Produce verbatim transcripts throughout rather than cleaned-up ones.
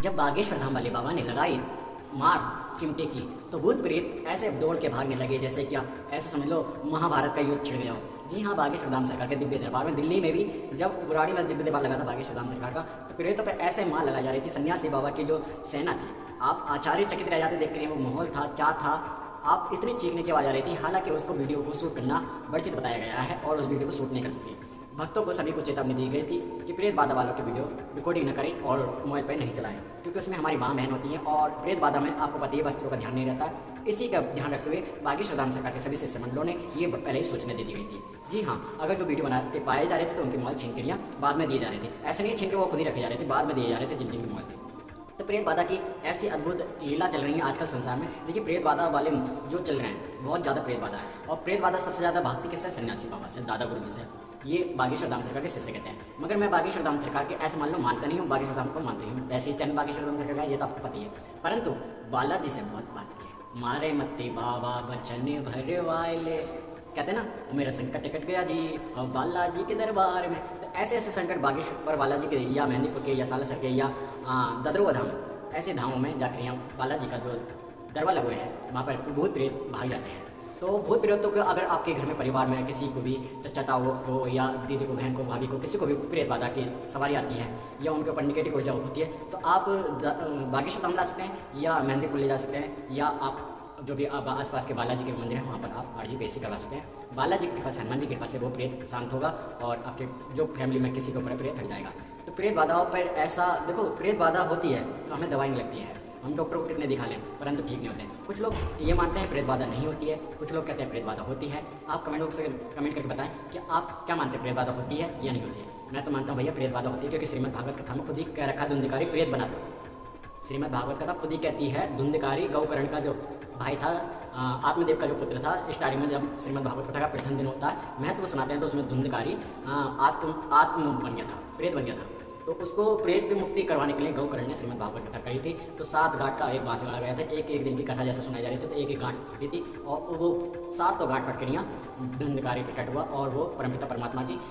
जब बागेश्वर धाम वाले बाबा ने लगाई मार चिमटे की तो भूत प्रेत ऐसे दौड़ के भागने लगे जैसे क्या ऐसे समझ लो महाभारत का युद्ध छिड़ गया हो। जी हाँ, बागेश्वर धाम सरकार के दिव्य दरबार में दिल्ली में भी जब बुराड़ी में दिव्य दरबार लगा था बागेश्वर धाम सरकार का, तो प्रेतों पर ऐसे मार लगा जा रही थी। सन्यासी बाबा की जो सेना थी, आप आचार्य चकित रह जाते देख रहे हैं वो माहौल था क्या था। आप इतनी चीखने की आवाज़ आ रही थी, हालांकि उसको वीडियो को शूट करना वर्जित बताया गया है और उस वीडियो को शूट नहीं कर सकती। भक्तों को सभी को चेतावनी दी गई थी कि प्रेत बाधा वालों की वीडियो रिकॉर्डिंग न करें और मोबाइल पर नहीं चलाएं, क्योंकि उसमें हमारी माँ बहन होती हैं और प्रेत बाधा में आपको पता है वस्त्रों का ध्यान नहीं रहता। इसी का ध्यान रखते हुए बागेश्वर धाम सरकार के सभी शिष्टमंडलों ने ये पहले ही सूचना दे दी गई थी। जी हाँ, अगर जो वीडियो बनाते पाए जा रहे थे तो उनके मोबाइल छीन के लिया बाद में दिए जा रहे थे। ऐसे नहीं छीन के वो खुद ही रखे जा रहे थे, बाद में दिए जा रहे थे जिन जिनके मोबाइल थे। तो प्रेत बाधा की ऐसी अद्भुत लीला चल रही है आजकल संसार में। देखिए, प्रेत बाधा वाले जो चल रहे हैं बहुत ज़्यादा प्रेत बाधा है, और प्रेत बाधा सबसे ज़्यादा भक्ति किससे? सन्यासी बाबा से, दादा गुरु जी से। ये बागेश्वर धाम सरकार के शिष्य कहते हैं, मगर मैं बागेश्वर धाम सरकार के ऐसे मान लो मानता नहीं हूँ, बागेश्वर धाम को मानती हूँ। वैसे ही चंद बागेश्वर धाम सरकार का ये तो आपको पता ही है, परंतु बालाजी से बहुत बात की है। मारे मत्ती बाबा बचन भरे वाले, कहते हैं ना, मेरा संकट कट गया जी और बालाजी के दरबार में। तो ऐसे ऐसे संकट बागेश्वर बालाजी के या मेहंदीपुर के या सालासर के या ददरुआ धाम, ऐसे धामों में जाकर यहाँ बालाजी का जो दरबार लगे हैं वहाँ पर भूत प्रेत भाग जाते हैं। तो भूत प्रेतों को अगर आपके घर में परिवार में किसी को भी चचा को या दीदी को, बहन को, भाभी को, किसी को भी प्रेत बाधा की सवारी आती है या उनके ऊपर निगेटिव ऊर्जा होती है, तो आप बागेश्वर धाम ला सकते हैं या मेहंदीपुर ले जा सकते हैं, या आप जो भी आप आसपास के बालाजी के मंदिर हैं वहाँ पर आप आरजी पेशी करवा सकते हैं। बालाजी की कृपा से, हनुमान जी की कृपा से वो प्रेत शांत होगा और आपके जो फैमिली में किसी के ऊपर प्रेत हट जाएगा। तो प्रेत बाधाओं पर ऐसा देखो, प्रेत बाधा होती है तो हमें दवाई नहीं लगती है, हम डॉक्टर को कितने दिखा लें परंतु ठीक नहीं होते हैं। कुछ लोग ये मानते हैं प्रेत बाधा नहीं होती है, कुछ लोग कहते हैं प्रेत बाधा होती है। आप कमेंट बॉक्स में कमेंट करके बताएं कि आप क्या मानते हैं, प्रेत बाधा होती है या नहीं होती है। मैं तो मानता हूँ भैया प्रेत बाधा होती है, क्योंकि श्रीमद् भागवत कथा में खुद ही कह रखा धुंधकारी प्रेत बना दो। श्रीमद् भागवत कथा खुद ही कहती है, धुंधकारी गौकर्ण का जो भाई था, आत्मदेव का जो पुत्र था, स्टार्टिंग में जब श्रीमद् भागवत कथा का प्रथम दिन होता है महत्व सुनाते हैं तो उसमें धुंधकारी आत्म आत्म बन गया था, प्रेत बन गया था। तो उसको प्रेत मुक्ति करवाने के लिए गौकर्ण ने श्रीमद् भागवत कथा करी थी। तो सात घाट का एक बांस लगा गया था, एक एक दिन की कथा जैसे सुनाई जा रही थी, तो एक एक घाट फटी थी और वो सात तो घाट फट कर यहाँ धुंधकारी प्रकट हुआ और वो परमपिता परमात्मा की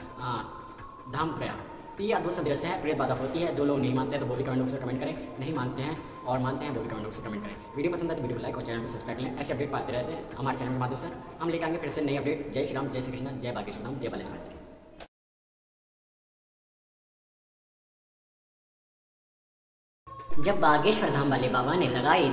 धाम गया। तो ये अद्भुत दृश्य है, प्रेत बाधा होती है। जो लोग नहीं मानते हैं तो वो भी कमेंट बॉक्स में कमेंट करें, नहीं मानते हैं और मानते हैं वो भी कमेंट बॉक्स में कमेंट करें। वीडियो पसंद है तो वीडियो को लाइक और चैनल को सब्सक्राइब करें। ऐसे अपडेट पाते रहते हैं हमारे चैनल के माध्यम से, हम लेकर आएंगे फिर से नई अपडेट। जय श्री राम, जय श्री कृष्ण, जय बागेश्वर धाम, जय बालाजी महाराज। जब बागेश्वर धाम वाले बाबा ने लगाई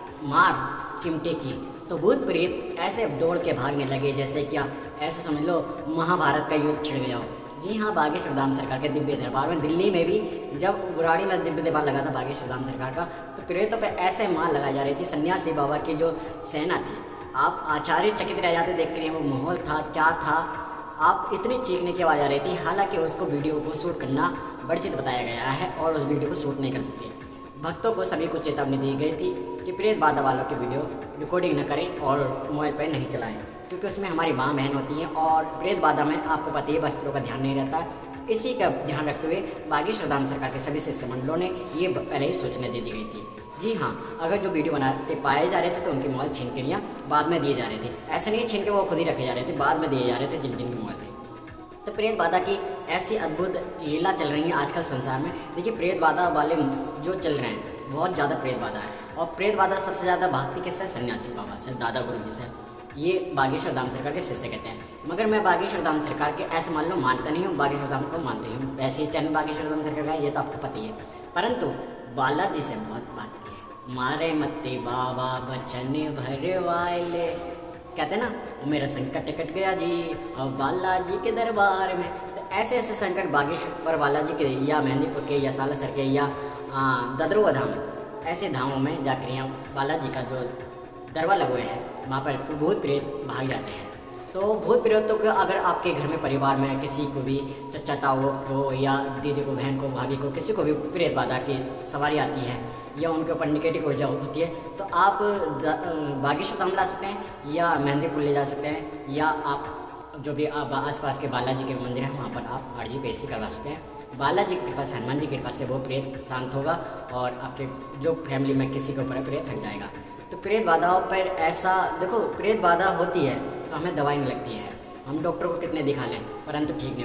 मार चिमटे की तो भूत प्रेत ऐसे दौड़ के भागने लगे जैसे क्या ऐसे समझ लो महाभारत का युद्ध छिड़ गया हो। जी हाँ, बागेश्वर धाम सरकार के दिव्य दरबार में दिल्ली में भी जब बुराड़ी में दिव्य दरबार लगा था बागेश्वर धाम सरकार का, तो प्रेतों पे ऐसे मार लगा जा रही थी। सन्यासी बाबा की जो सेना थी, आप आचार्य चकित रह जाते देख रहे हैं वो माहौल था क्या था। आप इतनी चीखने की आवाज़ आ रही थी, हालांकि उसको वीडियो को शूट करना वर्जित बताया गया है और उस वीडियो को शूट नहीं कर सकती। भक्तों को सभी को चेतावनी दी गई थी कि प्रेत बाधा वालों की वीडियो रिकॉर्डिंग न करें और मोबाइल पर नहीं चलाएं, क्योंकि उसमें हमारी माँ बहन होती हैं और प्रेत बाधा में आपको पता है वस्त्रों का ध्यान नहीं रहता। इसी का ध्यान रखते हुए बागेश्वर धाम सरकार के सभी शिष्टमंडलों ने ये पहले ही सूचना दे दी गई थी। जी हाँ, अगर जो वीडियो बनाते पाए जा रहे थे तो उनके मोबाइल छीन के लिया बाद में दिए जा रहे थे। ऐसे नहीं छीन के वो खुद ही रखे जा रहे थे, बाद में दिए जा रहे थे जिन जिनके मोबाइल थे। तो प्रेत बाधा की ऐसी अद्भुत लीला चल रही है आजकल संसार में। देखिए, प्रेत बाधा वाले जो चल रहे हैं बहुत ज़्यादा प्रेत बाधा है, और प्रेत बाधा सबसे ज़्यादा भक्ति किससे? सन्यासी बाबा से, दादा गुरु जी से। ये बागेश्वर धाम सरकार के शिष्य कहते हैं, मगर मैं बागेश्वर धाम सरकार के ऐसे मान लो मानता नहीं हूँ, बागेश्वर धाम को मानती हूँ। वैसे ही चंद बागेश्वर धाम सरकार का ये तो आपको पता ही है, परंतु बालाजी से बहुत बात की है। मारे मत्ती बाबा बचन भरे वाले, कहते हैं ना, मेरा संकट कट गया जी और बालाजी के दरबार में। तो ऐसे ऐसे संकट बागेश्वर बालाजी के या मेहंदीपुर के या सालासर के या ददरुआ धाम, ऐसे धामों में जाकर यहाँ बालाजी का जो दरबार लगे हैं वहाँ पर भूत प्रेत भाग जाते हैं। तो भूत प्रेतों को अगर आपके घर में परिवार में किसी को भी चचा को या दीदी को, बहन को, भाभी को, किसी को भी प्रेत बाधा की सवारी आती है या उनके ऊपर निगेटिव ऊर्जा होती है, तो आप बागेश्वर धाम ला सकते हैं या मेहंदीपुर ले जा सकते हैं, या आप जो भी आप आसपास के बालाजी के मंदिर हैं वहाँ पर आप आरजी पेशी करवा सकते हैं। बालाजी की कृपा से, हनुमान जी की कृपा से वो प्रेत शांत होगा और आपके जो फैमिली में किसी के ऊपर प्रेत हट जाएगा। तो प्रेत बाधाओं पर ऐसा देखो, प्रेत बाधा होती है तो हमें दवाई नहीं लगती है, हम डॉक्टर को कितने दिखा लें परंतु ठीक नहीं होते हैं।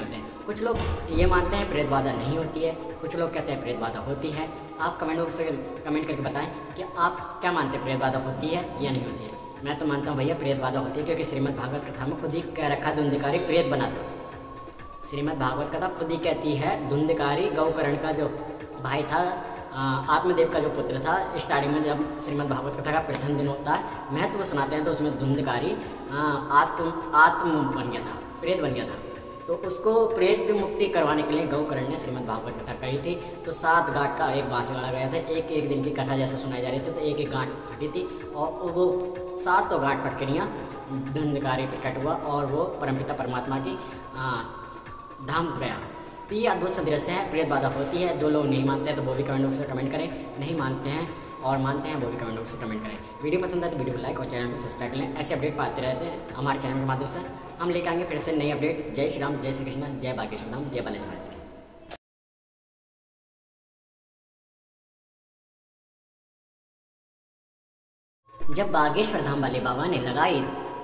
कुछ लोग ये मानते हैं प्रेत बाधा नहीं होती है, कुछ लोग कहते हैं प्रेत बाधा होती है। आप कमेंट बॉक्स से कमेंट करके बताएं कि आप क्या मानते हैं, प्रेत बाधा होती है या नहीं होती है। मैं तो मानता हूँ भैया प्रेत बाधा होती है, क्योंकि श्रीमद् भागवत कथा में खुद ही कह रखा धुंधकारी प्रेत बना था। श्रीमद् भागवत कथा खुद ही कहती है धुंधकारी गौकर्ण का जो भाई था, आत्मदेव का जो पुत्र था, स्टार्टिंग में जब श्रीमद् भागवत कथा का प्रथम दिन होता है महत्व तो सुनाते हैं तो उसमें धुंधकारी आत्म आत्म बन गया था, प्रेत बन गया था। तो उसको प्रेत की मुक्ति करवाने के लिए गौकर्ण ने श्रीमद् भागवत कथा करी थी। तो सात गांठ का एक बांस गढ़ा गया था, एक एक दिन की कथा जैसे सुनाई जा रही थी, तो एक एक गांठ फटी थी और वो सातों गांठ फटकरियाँ धुंधकारी प्रकट हुआ और वो परमपिता परमात्मा की धाम गया। तो ये अद्भुत सदृश्य है, प्रेत बाधा होती है। जो लोग नहीं मानते हैं तो वो भी कमेंट बॉक्स में कमेंट करें, नहीं मानते हैं और मानते हैं वो भी कमेंट बॉक्स में कमेंट करें। वीडियो पसंद आए तो वीडियो को लाइक और चैनल को सब्सक्राइब कर लें। ऐसे अपडेट पाते रहते हैं हमारे चैनल के माध्यम से, हम लेकर आएंगे फिर से नई अपडेट। जय श्री राम, जय श्री कृष्ण, जय बागेश्वर धाम, जय बालाजी महाराज की। जब बागेश्वर धाम वाले बाबा ने लगाई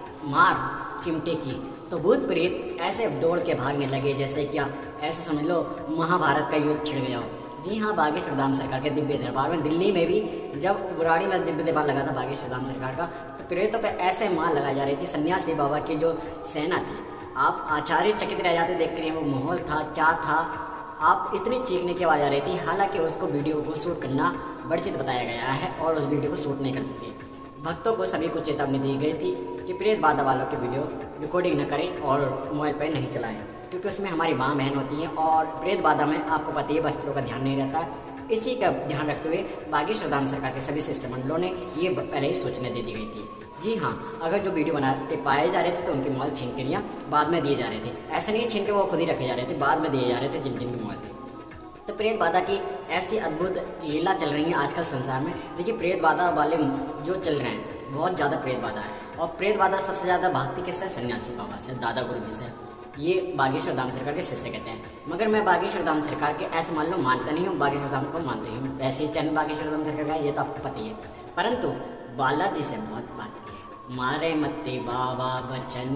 मार चिमटे की तो भूत प्रेत ऐसे दौड़ के भागने लगे जैसे क्या ऐसे समझ लो महाभारत का युद्ध छिड़ गया हो। जी हाँ, बागेश्वर धाम सरकार के दिव्य दरबार में दिल्ली में भी जब बुराड़ी में दिव्य दरबार लगा था बागेश्वर धाम सरकार का, तो प्रेतों पे ऐसे मार लगाई जा रही थी। सन्यासी बाबा की जो सेना थी, आप आश्चर्यचकित रह जाते देख कर, वो माहौल था क्या था, आप इतनी चीखने की आवाज़ आ रही थी। हालांकि उसको वीडियो को शूट करना वर्जित बताया गया है और उस वीडियो को शूट नहीं कर सकती। भक्तों को सभी को चेतावनी दी गई थी कि प्रेत बाधा वालों की वीडियो रिकॉर्डिंग न करें और मोबाइल पर नहीं चलाएं, क्योंकि उसमें हमारी माँ बहन होती हैं और प्रेत बाधा में आपको पता है वस्त्रों का ध्यान नहीं रहता है। इसी का ध्यान रखते हुए बागेश्वर धाम सरकार के सभी शिष्टमंडलों ने ये पहले ही सूचना दे दी गई थी। जी हाँ, अगर जो वीडियो बनाते पाए जा रहे थे तो उनके मोबाइल छीन के या बाद में दिए जा रहे थे। ऐसे नहीं छीन के वो खुद ही रखे जा रहे थे, बाद में दिए जा रहे थे जिन जिन के मोबाइल थे। तो प्रेत बाधा की ऐसी अद्भुत लीला चल रही है आजकल संसार में। देखिए, प्रेत बाधा वाले जो चल रहे हैं बहुत ज़्यादा प्रेत बाधा है, और प्रेत बाधा सबसे ज़्यादा भक्ति किससे, सन्यासी बाबा से, दादा गुरु जी से। ये बागेश्वर धाम सरकार के शिष्य कहते हैं। मगर मैं बागेश्वर धाम सरकार के ऐसे मान लो मानता नहीं हूँ, बागेश्वर धाम को मानते हूँ। वैसे ही चैनल बागेश्वर धाम सरकार का ये तो आपको पता ही है, परंतु बालाजी से बहुत बात की है। मारे मत्ती बाबा बचन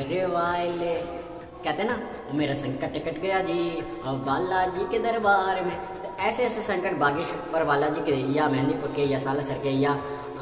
भरवाले, कहते हैं ना, मेरा संकट कट गया जी और बालाजी के दरबार में। तो ऐसे ऐसे संकट बागेश्वर बालाजी के या मेहंदीपुर के या सालासर के या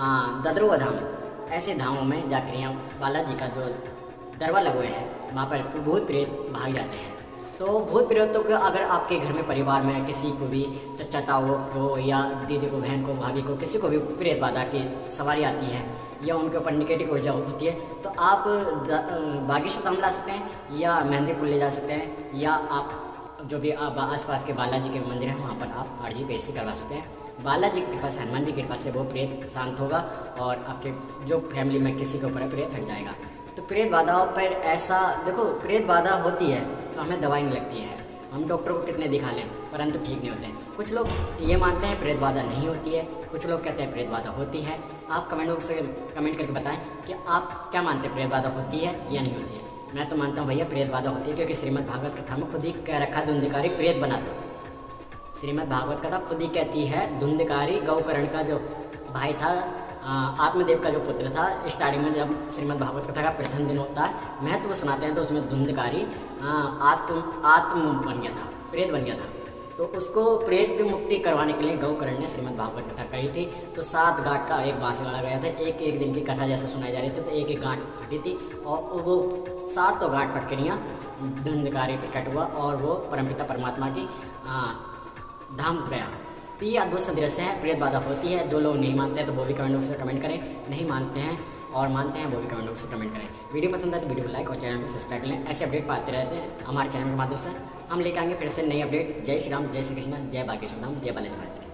ददरुआ धाम, ऐसे धामों में जाकर यहाँ बालाजी का जो दरबार लगे हुए हैं वहाँ पर भूत प्रेत भाग जाते हैं। तो भूत प्रेतों को अगर आपके घर में परिवार में किसी को भी, चचा ताऊ को या दीदी को, बहन को, भाभी को, किसी को भी प्रेत बाधा की सवारी आती है या उनके ऊपर निगेटिव ऊर्जा होती है, तो आप बागेश्वर धाम ला सकते हैं या मेहंदीपुर ले जा सकते हैं, या आप जो भी आप आसपास के बालाजी के मंदिर हैं वहाँ पर आप आरजी पेशी करवा सकते हैं। बालाजी की कृपा से, हनुमान जी की कृपा से वो प्रेत शांत होगा और आपके जो फैमिली में किसी के ऊपर प्रेत हट जाएगा। तो प्रेत बाधाओं पर ऐसा देखो, प्रेत बाधा होती है तो हमें दवाई नहीं लगती है, हम डॉक्टर को कितने दिखा लें परंतु ठीक नहीं होते हैं। कुछ लोग ये मानते हैं प्रेत बाधा नहीं होती है, कुछ लोग कहते हैं प्रेत बाधा होती है। आप कमेंट बॉक्स से कमेंट करके बताएं कि आप क्या मानते हैं, प्रेत बाधा होती है या नहीं होती है। मैं तो मानता हूँ भैया प्रेत बाधा होती है, क्योंकि श्रीमद् भागवत कथा में खुद ही कह रखा धुंधकारी प्रेत बना था। श्रीमद् भागवत कथा खुद ही कहती है धुंधकारी गौकर्ण का जो भाई था, आत्मदेव का जो पुत्र था, स्टार्टिंग में जब श्रीमद् भागवत कथा का प्रथम दिन होता है महत्व तो सुनाते हैं तो उसमें धुंधकारी आत्म आत्म बन गया था, प्रेत बन गया था। तो उसको प्रेत की मुक्ति करवाने के लिए गौकर्ण ने श्रीमद् भागवत कथा करी थी। तो सात गांठ का एक बांस गढ़ा गया था, एक एक दिन की कथा जैसे सुनाई जा रही थी, तो एक एक गांठ फटी थी और वो सातों गांठ फटकरियाँ धुंधकारी प्रकट हुआ और वो परमपिता परमात्मा की धाम गया। तो ये अद्भुत सदृश्य है, प्रेत बाधा होती है। जो लोग नहीं मानते हैं तो वो भी कमेंट बॉक्स में कमेंट करें, नहीं मानते हैं और मानते हैं वो भी कमेंट बॉक्स में कमेंट करें। वीडियो पसंद आए तो वीडियो को लाइक और चैनल को सब्सक्राइब कर लें। ऐसे अपडेट पाते रहते हैं हमारे चैनल के माध्यम से, हम लेकर आएंगे फिर से नई अपडेट। जय श्री राम, जय श्री कृष्ण, जय बागेश्वर धाम, जय बालाजी महाराज की।